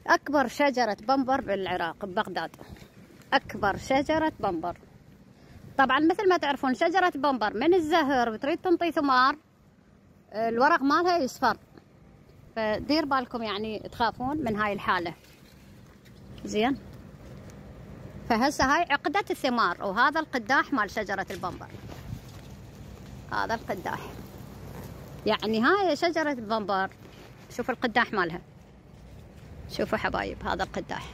أكبر شجرة بمبر بالعراق ببغداد، أكبر شجرة بمبر. طبعا مثل ما تعرفون شجرة بمبر من الزهر وتريد تنطي ثمار الورق مالها يصفر، فدير بالكم يعني تخافون من هاي الحالة. زين، فهسه هاي عقدة الثمار، وهذا القداح مال شجرة البمبر، هذا القداح. يعني هاي شجرة البمبر، شوفوا القداح مالها، شوفوا حبايب هذا القداح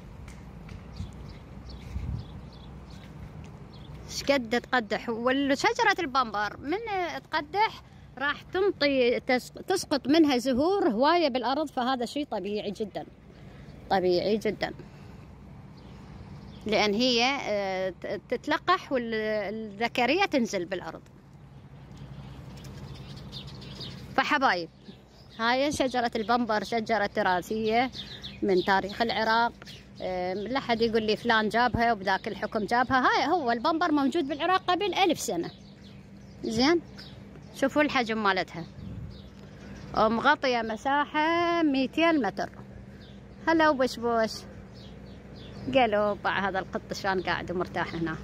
شقد تقدح. والشجرة البمبر من تقدح راح تنطي تسقط منها زهور هواية بالأرض، فهذا شيء طبيعي جدا، طبيعي جدا، لأن هي تتلقح والذكرية تنزل بالأرض. فحبايب هاي شجرة البمبر شجرة تراثية من تاريخ العراق. لا حد يقول لي فلان جابها وبذاك الحكم جابها، هاي هو البمبر موجود بالعراق قبل 1000 سنة. زين، شوفوا الحجم مالتها، مغطية مساحة 200 متر. هلا وبشبوش، قالوا بع هذا القط شلون قاعد ومرتاح هنا.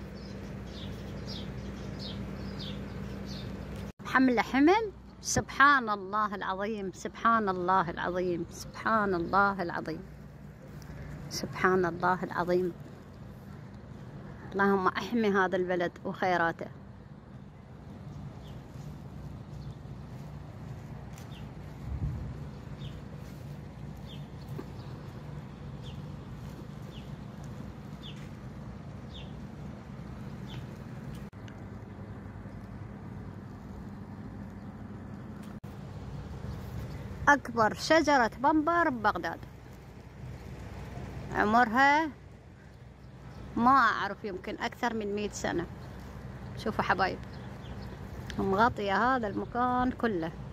حملة حمل، سبحان الله العظيم، سبحان الله العظيم، سبحان الله العظيم، سبحان الله العظيم. اللهم احمي هذا البلد وخيراته. أكبر شجرة بمبر ببغداد، عمرها ما أعرف يمكن أكثر من 100 سنة. شوفوا حبايب، مغطية هذا المكان كله.